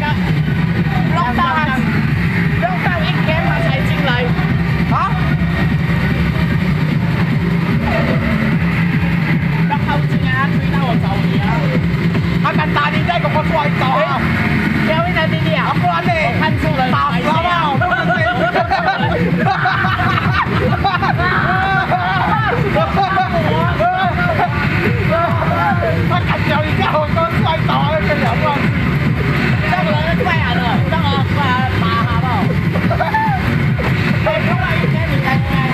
弄到1天他才进来。啊？不靠近啊，追到我走你啊！ 啊，咁大年仔咁我再走啊！ 有邊有啲啊？ 不然呢？ 我看錯了， 打死好不好？他敢叫你叫我哥摔倒啊！那个了不起！ 那个人怪俺的，让我把他打他了。哎，另外一天你该该。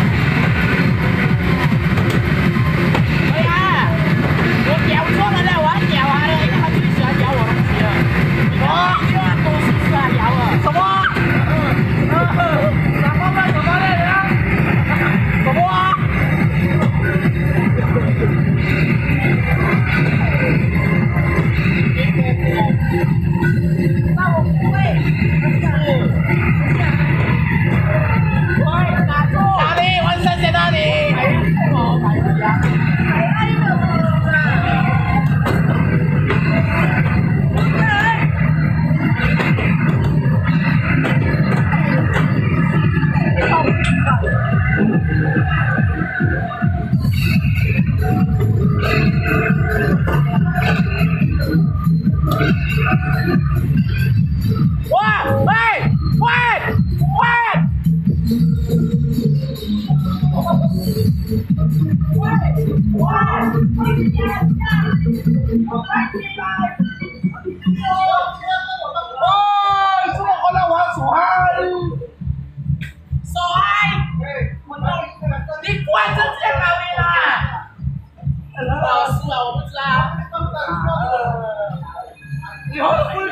对啊，我屌錯了咧，我要屌他了，因為他最喜歡屌我東西了。你看，多數是他屌我。 什麼？什麼呢？什麼呢？什麼啊？ 那我不會。哪裡？文山在哪裡？哇！ 这么我来玩手嗨！ 手嗨！你管着这个你啦！不好输啊，我不知道。 以后不